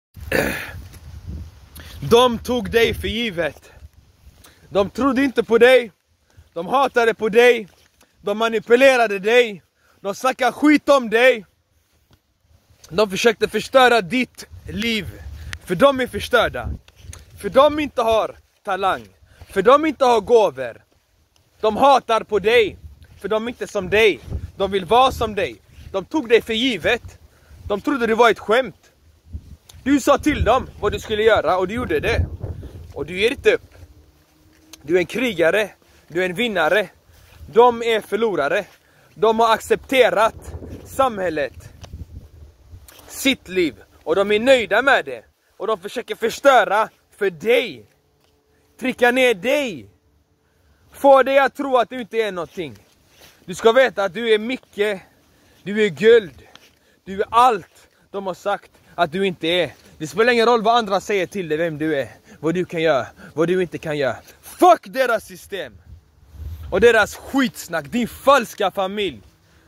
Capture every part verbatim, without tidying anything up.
De tog dig för givet. De trodde inte på dig. De hatade på dig. De manipulerade dig. De snackade skit om dig. De försökte förstöra ditt liv. För de är förstörda. För de inte har talang. För de inte har gåvor. De hatar på dig. För de är inte som dig. De vill vara som dig. De tog dig för givet. De trodde det var ett skämt. Du sa till dem vad du skulle göra och du gjorde det. Och du ger inte upp. Du är en krigare. Du är en vinnare. De är förlorare. De har accepterat samhället. Sitt liv. Och de är nöjda med det. Och de försöker förstöra för dig. Trycka ner dig. Få dig att tro att du inte är någonting. Du ska veta att du är mycket. Du är guld. Du är allt de har sagt att du inte är. Det spelar ingen roll vad andra säger till dig, vem du är. Vad du kan göra, vad du inte kan göra. Fuck deras system. Och deras skitsnack, din falska familj.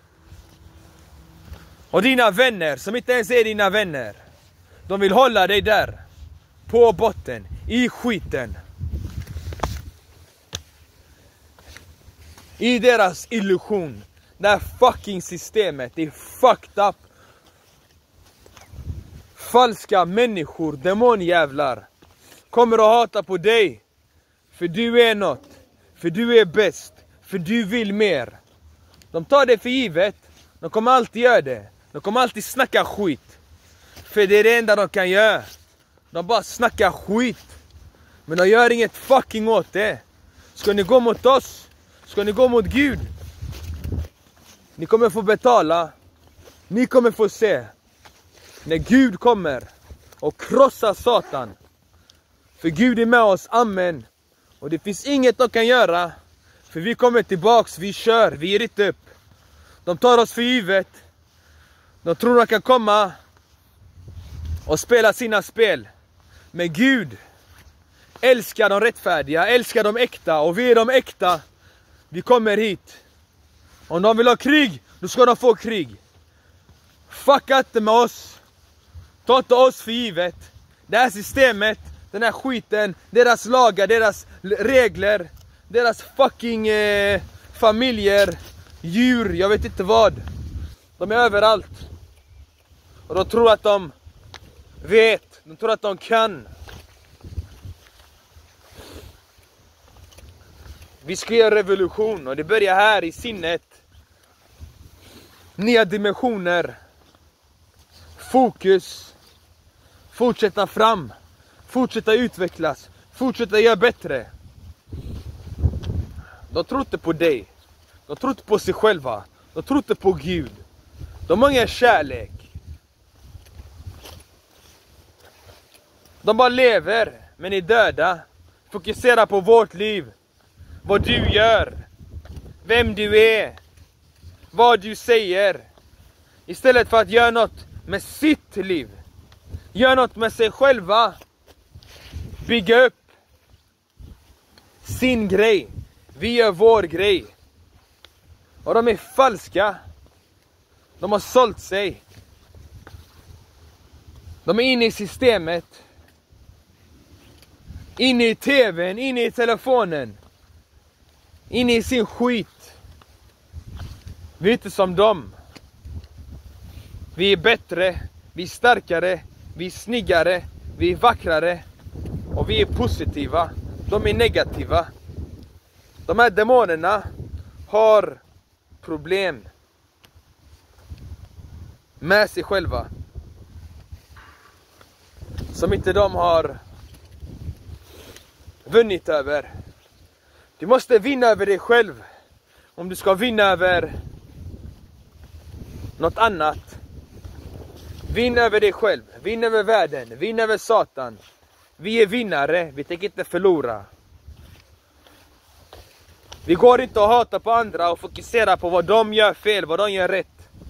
Och dina vänner som inte ens är dina vänner. De vill hålla dig där. På botten, i skiten. I deras illusion. Det här fucking systemet är fucked up. Falska människor, demonjävlar, kommer att hata på dig. För du är något. För du är bäst. För du vill mer. De tar det för givet. De kommer alltid göra det. De kommer alltid snacka skit. För det är det enda de kan göra. De bara snackar skit. Men de gör inget fucking åt det. Ska ni gå mot oss? Ska ni gå mot Gud? Ni kommer få betala. Ni kommer få se. När Gud kommer och krossar Satan. För Gud är med oss, amen. Och det finns inget de kan göra. För vi kommer tillbaks, vi kör, vi ger inte upp. De tar oss för givet. De tror de kan komma och spela sina spel. Men Gud älskar de rättfärdiga, älskar de äkta. Och vi är de äkta. Vi kommer hit. Om de vill ha krig, då ska de få krig. Fucka inte med oss. Ta inte oss för givet. Det här systemet, den här skiten, deras lagar, deras regler, deras fucking eh, familjer, djur, jag vet inte vad. De är överallt. Och de tror att de vet, de tror att de kan. Vi ska göra revolution och det börjar här i sinnet. Nya dimensioner. Fokus. Fortsätta fram. Fortsätta utvecklas. Fortsätta göra bättre. De tror inte på dig. De tror inte på sig själva. De tror inte på Gud. De har ingen kärlek. De bara lever, men är döda. Fokusera på vårt liv. Vad du gör. Vem du är. Vad du säger. Istället för att göra något med sitt liv. Gör något med sig själva. Bygga upp sin grej. Vi gör vår grej. Och de är falska. De har sålt sig. De är inne i systemet. Inne i tvn, inne i telefonen. Inne i sin skit. Vi är inte som dem. Vi är bättre. Vi är starkare. Vi är snyggare. Vi är vackrare. Och vi är positiva. De är negativa. De här demonerna har problem med sig själva. Som inte de har vunnit över. Du måste vinna över dig själv. Om du ska vinna över något annat. Vinn över dig själv. Vinn över världen. Vinn över Satan. Vi är vinnare. Vi tänker inte förlora. Vi går inte att hata på andra och fokusera på vad de gör fel, vad de gör rätt.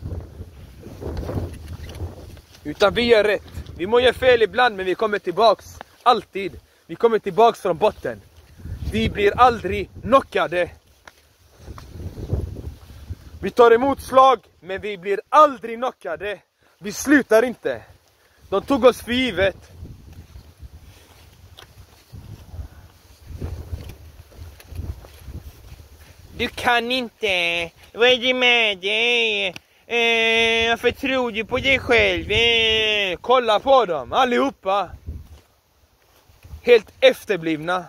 Utan vi gör rätt. Vi må göra fel ibland, men vi kommer tillbaks. Alltid. Vi kommer tillbaks från botten. Vi blir aldrig knockade. Vi tar emot slag, men vi blir aldrig knockade. Vi slutar inte. De tog oss för givet. Du kan inte. Vad är det med dig? Eh, varför tror du på dig själv? Eh, kolla på dem, allihopa. Helt efterblivna.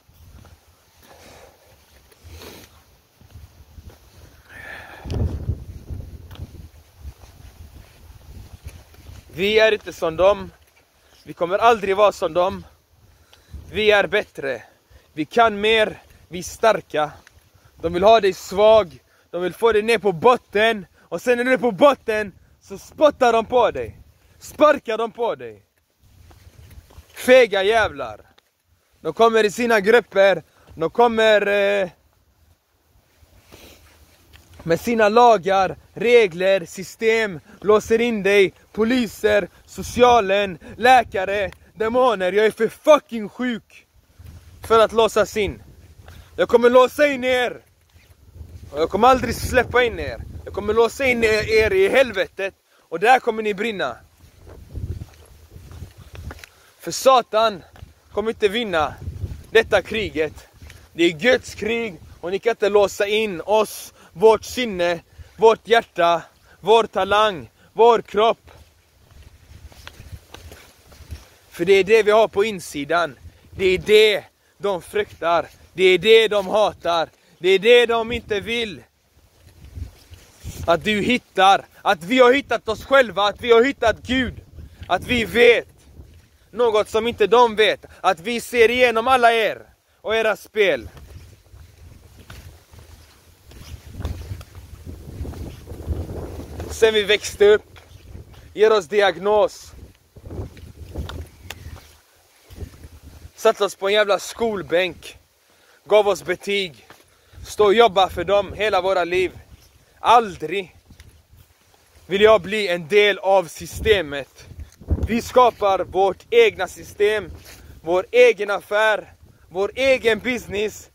Vi är inte som dem. Vi kommer aldrig vara som dem. Vi är bättre. Vi kan mer. Vi är starka. De vill ha dig svag. De vill få dig ner på botten. Och sen när du är på botten så spottar de på dig. Sparkar de på dig. Fega jävlar. De kommer i sina grupper. De kommer eh, med sina lagar, regler, system. Låser in dig. Poliser, socialen, läkare, demoner. Jag är för fucking sjuk för att låsas in. Jag kommer låsa in er. Och jag kommer aldrig släppa in er. Jag kommer låsa in er i helvetet. Och där kommer ni brinna. För Satan kommer inte vinna detta kriget. Det är Guds krig. Och ni kan inte låsa in oss, vårt sinne, vårt hjärta, vår talang, vår kropp. För det är det vi har på insidan. Det är det de fruktar. Det är det de hatar. Det är det de inte vill. Att du hittar. Att vi har hittat oss själva. Att vi har hittat Gud. Att vi vet något som inte de vet. Att vi ser igenom alla er och era spel. Sen vi växte upp. Ger oss diagnos. Satt oss på en jävla skolbänk. Gav oss betyg. Stå och jobba för dem hela våra liv. Aldrig vill jag bli en del av systemet. Vi skapar vårt egna system. Vår egen affär. Vår egen business.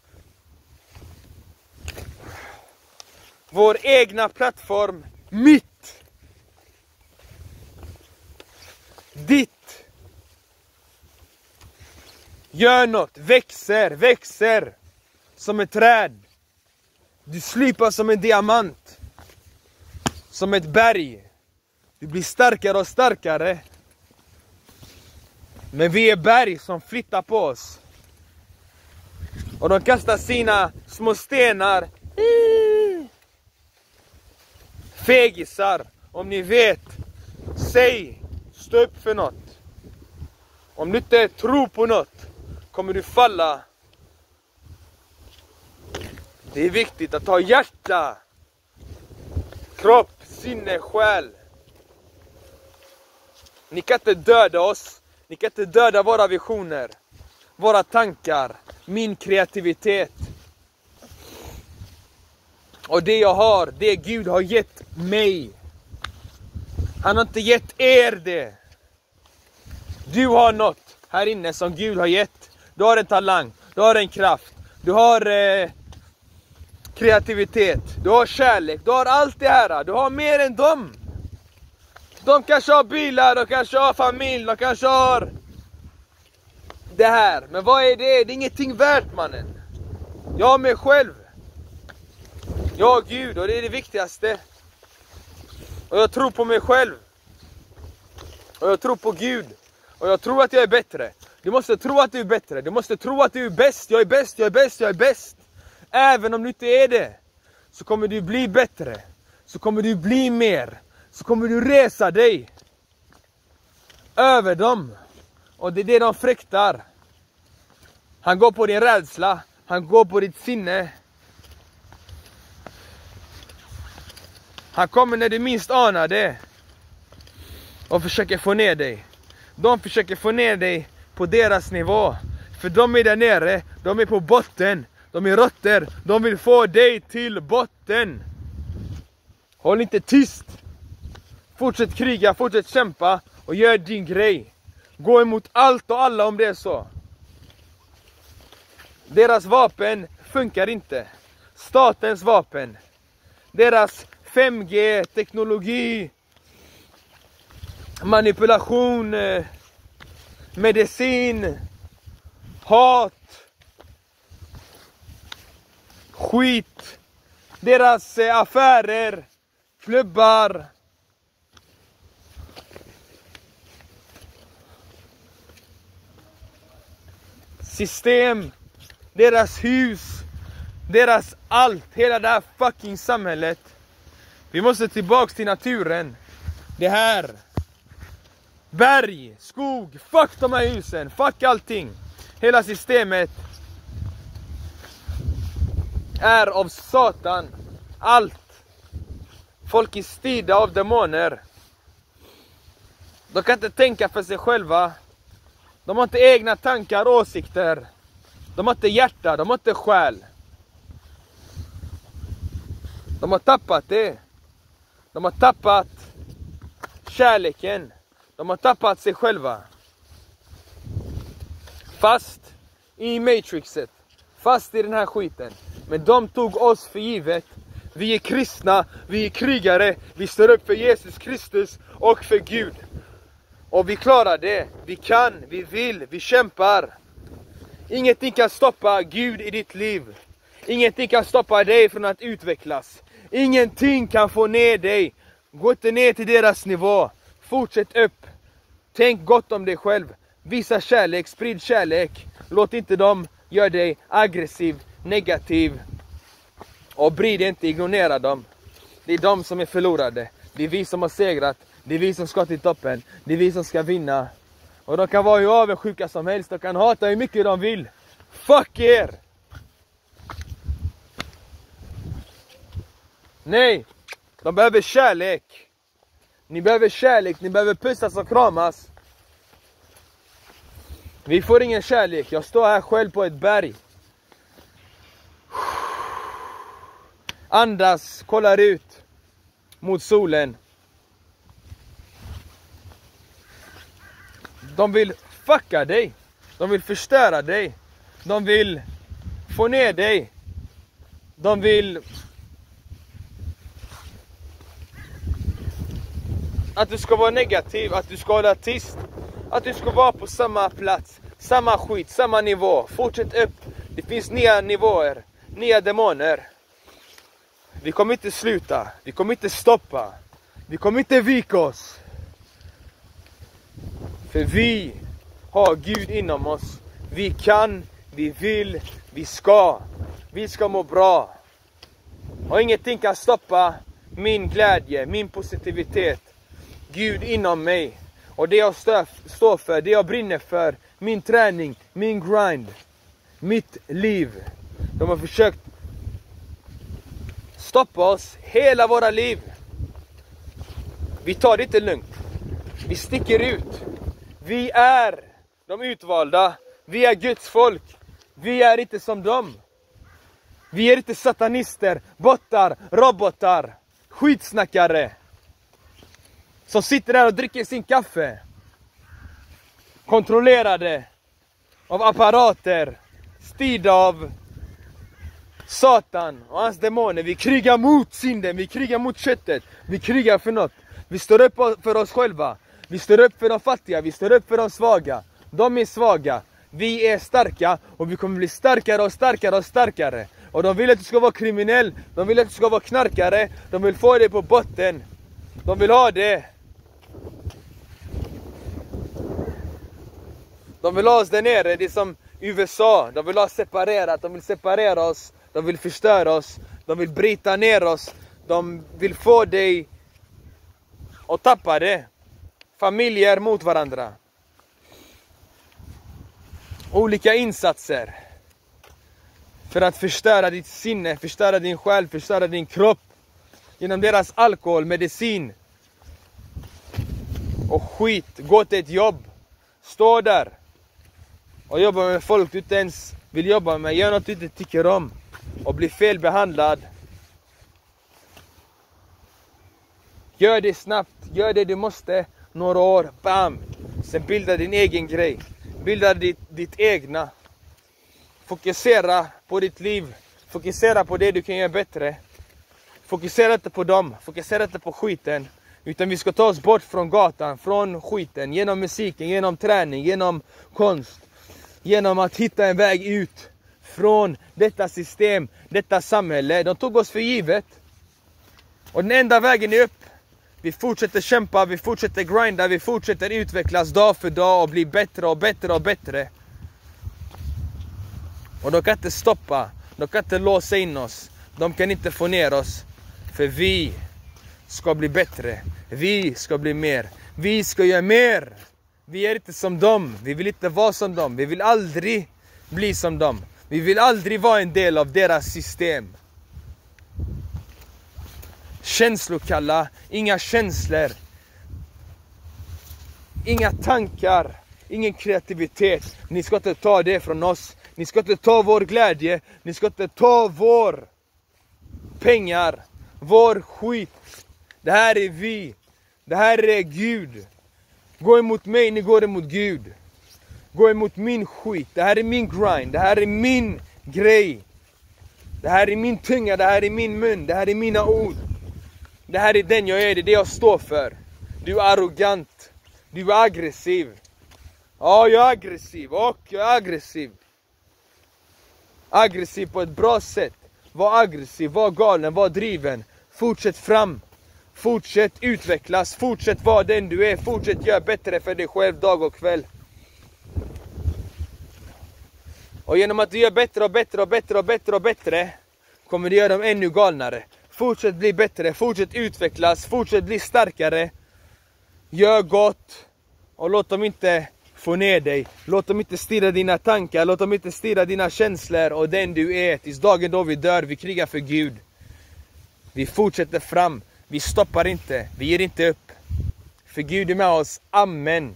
Vår egna plattform. Mitt. Ditt. Gör något. Växer. Växer. Som ett träd. Du slipar som en diamant. Som ett berg. Du blir starkare och starkare. Men vi är berg som flyttar på oss. Och de kastar sina små stenar. Fegisar. Om ni vet. Säg. Stå upp för något. Om du inte tror på något. Kommer du falla. Det är viktigt att ha hjärta. Kropp, sinne, själ. Ni kan inte döda oss. Ni kan inte döda våra visioner. Våra tankar. Min kreativitet. Och det jag har, det Gud har gett mig. Han har inte gett er det. Du har något här inne som Gud har gett. Du har en talang. Du har en kraft. Du har eh, kreativitet. Du har kärlek. Du har allt det här. Du har mer än dem. De kanske har bilar. De kanske har familj. De kanske har det här. Men vad är det? Det är ingenting värt, mannen. Jag har mig själv. Jag har Gud. Och det är det viktigaste. Och jag tror på mig själv. Och jag tror på Gud. Och jag tror att jag är bättre. Du måste tro att du är bättre. Du måste tro att du är bäst. Jag är bäst, jag är bäst, jag är bäst. Även om du inte är det. Så kommer du bli bättre. Så kommer du bli mer. Så kommer du resa dig. Över dem. Och det är det de fruktar. Han går på din rädsla. Han går på ditt sinne. Han kommer när du minst anar det. Och försöker få ner dig. De försöker få ner dig på deras nivå. För de är där nere. De är på botten. De är råttor. De vill få dig till botten. Håll inte tyst. Fortsätt kriga. Fortsätt kämpa. Och gör din grej. Gå emot allt och alla om det är så. Deras vapen funkar inte. Statens vapen. Deras fem G-teknologi. manipulation, eh, medicin, hat, skit, deras eh, affärer, klubbar, system, deras hus, deras allt, hela det här fucking samhället. Vi måste tillbaks till naturen. Det här. Berg, skog, fuck de här husen, fuck allting. Hela systemet är av Satan. Allt. Folk är styrda av demoner. De kan inte tänka för sig själva. De har inte egna tankar och åsikter. De har inte hjärta, de har inte själ. De har tappat det. De har tappat kärleken. De har tappat sig själva. Fast i Matrixet. Fast i den här skiten. Men de tog oss för givet. Vi är kristna, vi är krigare. Vi står upp för Jesus Kristus och för Gud. Och vi klarar det. Vi kan, vi vill, vi kämpar. Ingenting kan stoppa Gud i ditt liv. Ingenting kan stoppa dig från att utvecklas. Ingenting kan få ner dig. Gå inte ner till deras nivå. Fortsätt upp. Tänk gott om dig själv. Visa kärlek, sprid kärlek. Låt inte dem göra dig aggressiv, negativ. Och bry dig inte, ignorera dem. Det är de som är förlorade. Det är vi som har segrat. Det är vi som ska till toppen. Det är vi som ska vinna. Och de kan vara hur avundsjuka som helst. De kan hata hur mycket de vill. Fuck er! Nej, de behöver kärlek. Ni behöver kärlek, ni behöver pussas och kramas. Vi får ingen kärlek. Jag står här själv på ett berg. Andas, kollar ut mot solen. De vill fucka dig. De vill förstöra dig. De vill få ner dig. De vill att du ska vara negativ, att du ska hålla tyst. Att du ska vara på samma plats, samma skit, samma nivå. Fortsätt upp. Det finns nya nivåer, nya demoner. Vi kommer inte sluta. Vi kommer inte stoppa. Vi kommer inte vika oss. För vi har Gud inom oss. Vi kan, vi vill, vi ska. Vi ska må bra. Och ingenting kan stoppa min glädje, min positivitet. Gud inom mig. Och det jag står för, det jag brinner för. Min träning, min grind. Mitt liv. De har försökt stoppa oss hela våra liv. Vi tar det inte lugnt. Vi sticker ut. Vi är de utvalda. Vi är Guds folk. Vi är inte som dem. Vi är inte satanister, bottar, robotar, skitsnackare. Som sitter där och dricker sin kaffe. Kontrollerade av apparater. Styrda av Satan och hans demoner. Vi krigar mot synden. Vi krigar mot köttet. Vi krigar för något. Vi står upp för oss själva. Vi står upp för de fattiga. Vi står upp för de svaga. De är svaga. Vi är starka. Och vi kommer bli starkare och starkare och starkare. Och de vill att du ska vara kriminell. De vill att du ska vara knarkare. De vill få dig på botten. De vill ha det. De vill ha oss där nere. Det är som U S A. De vill ha oss separerat. De vill separera oss. De vill förstöra oss. De vill bryta ner oss. De vill få dig att tappa det. Familjer mot varandra. Olika insatser. För att förstöra ditt sinne. Förstöra din själ. Förstöra din kropp. Genom deras alkohol, medicin. Och skit. Gå till ett jobb. Stå där. Och jobba med folk du inte ens vill jobba med. Gör något du inte tycker om. Och bli felbehandlad. Gör det snabbt. Gör det du måste. Några år. Bam. Sen bilda din egen grej. Bilda ditt, ditt egna. Fokusera på ditt liv. Fokusera på det du kan göra bättre. Fokusera inte på dem. Fokusera inte på skiten. Utan vi ska ta oss bort från gatan, från skiten, genom musiken, genom träning, genom konst. Genom att hitta en väg ut från detta system, detta samhälle. De tog oss för givet. Och den enda vägen är upp. Vi fortsätter kämpa, vi fortsätter grinda, vi fortsätter utvecklas dag för dag och bli bättre och bättre och bättre. Och de kan inte stoppa, de kan inte låsa in oss, de kan inte få ner oss. För vi ska bli bättre, vi ska bli mer, vi ska göra mer. Vi är inte som dem, vi vill inte vara som dem, vi vill aldrig bli som dem. Vi vill aldrig vara en del av deras system. Känslokalla, inga känslor. Inga tankar, ingen kreativitet. Ni ska inte ta det från oss. Ni ska inte ta vår glädje. Ni ska inte ta vår pengar, vår skit. Det här är vi. Det här är Gud. Gå emot mig, ni går emot Gud. Gå emot min skit. Det här är min grind. Det här är min grej. Det här är min tunga. Det här är min mun. Det här är mina ord. Det här är den jag är. Det är det jag står för. Du är arrogant. Du är aggressiv. Ja, jag är aggressiv. Och jag är aggressiv. Aggressiv på ett bra sätt. Var aggressiv. Var galen. Var driven. Fortsätt fram. Fortsätt utvecklas. Fortsätt vara den du är. Fortsätt göra bättre för dig själv dag och kväll. Och genom att du gör bättre och bättre och bättre och bättre och bättre kommer du göra dem ännu galnare. Fortsätt bli bättre. Fortsätt utvecklas. Fortsätt bli starkare. Gör gott. Och låt dem inte få ner dig. Låt dem inte styra dina tankar. Låt dem inte styra dina känslor och den du är. Tills dagen då vi dör. Vi krigar för Gud. Vi fortsätter fram. Vi stoppar inte. Vi ger inte upp. För Gud är med oss. Amen.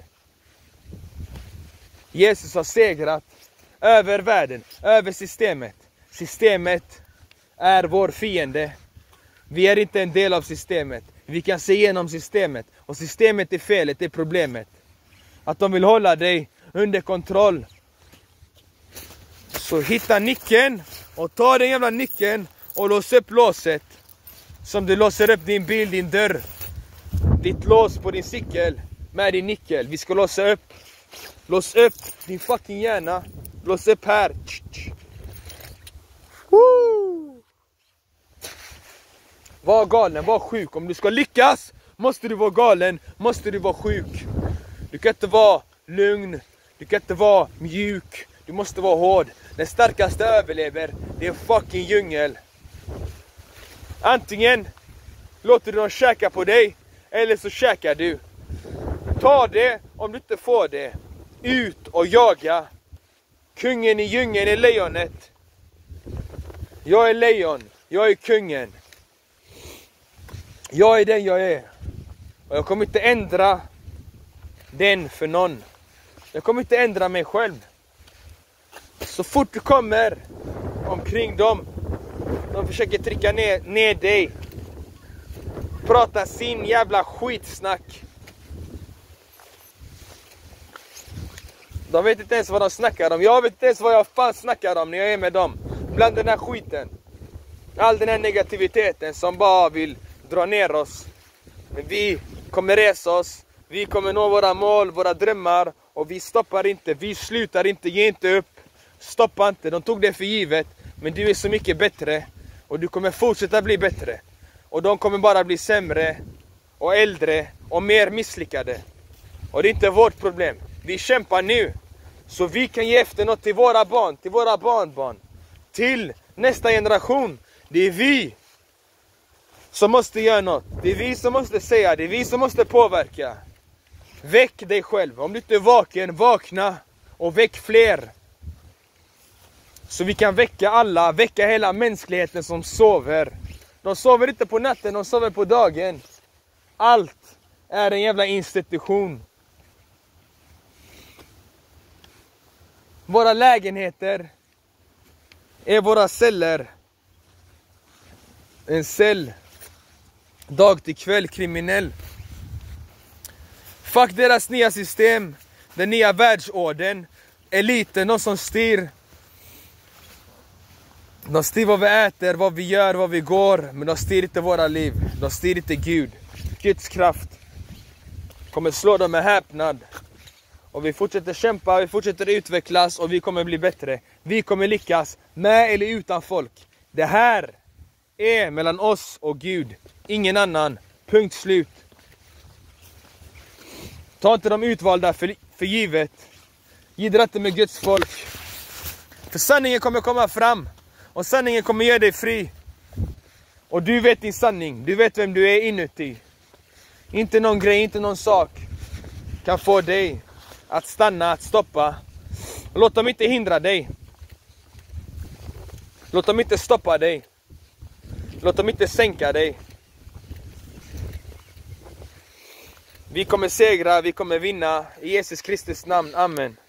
Jesus har segrat över världen. Över systemet. Systemet är vår fiende. Vi är inte en del av systemet. Vi kan se igenom systemet. Och systemet är felet, det är problemet. Att de vill hålla dig under kontroll. Så hitta nyckeln. Och ta den jävla nyckeln. Och lås upp låset. Som du låser upp din bil, din dörr. Ditt lås på din cykel. Med din nyckel. Vi ska låsa upp. Lås upp din fucking hjärna. Lås upp här. Woo! Var galen, var sjuk. Om du ska lyckas måste du vara galen. Måste du vara sjuk. Du kan inte vara lugn. Du kan inte vara mjuk. Du måste vara hård. Den starkaste överlever. Det är en fucking djungel. Antingen låter du dem käka på dig. Eller så käkar du. Ta det om du inte får det. Ut och jaga. Kungen i djungeln är lejonet. Jag är lejon. Jag är kungen. Jag är den jag är. Och jag kommer inte ändra den för någon. Jag kommer inte ändra mig själv. Så fort du kommer omkring dem. De försöker trycka ner, ner dig. Prata sin jävla skitsnack. De vet inte ens vad de snackar om. Jag vet inte ens vad jag fan snackar om när jag är med dem. Bland den här skiten. All den här negativiteten som bara vill dra ner oss. Men vi kommer resa oss. Vi kommer nå våra mål, våra drömmar. Och vi stoppar inte. Vi slutar inte. Ge inte upp. Stoppa inte. De tog det för givet. Men du är så mycket bättre. Och du kommer fortsätta bli bättre. Och de kommer bara bli sämre. Och äldre. Och mer misslyckade. Och det är inte vårt problem. Vi kämpar nu. Så vi kan ge efter något till våra barn. Till våra barnbarn. Till nästa generation. Det är vi som måste göra något. Det är vi som måste säga. Det är vi som måste påverka. Väck dig själv. Om du inte är vaken, vakna. Och väck fler. Så vi kan väcka alla. Väcka hela mänskligheten som sover. De sover inte på natten, de sover på dagen. Allt är en jävla institution. Våra lägenheter är våra celler. En cell. Dag till kväll kriminell. Fuck deras nya system. Den nya världsorden. Eliten, de som styr. De styr vad vi äter, vad vi gör, vad vi går. Men de styr inte våra liv. De styr inte Gud. Guds kraft kommer slå dem med häpnad. Och vi fortsätter kämpa, vi fortsätter utvecklas och vi kommer bli bättre. Vi kommer lyckas med eller utan folk. Det här är mellan oss och Gud. Ingen annan. Punkt slut. Ta inte de utvalda för, för givet. Gidra inte med Guds folk. För sanningen kommer komma fram. Och sanningen kommer göra dig fri. Och du vet din sanning. Du vet vem du är inuti. Inte någon grej, inte någon sak kan få dig att stanna, att stoppa. Låt dem inte hindra dig. Låt dem inte stoppa dig. Låt dem inte sänka dig. Vi kommer segra, vi kommer vinna. I Jesus Kristus namn, amen.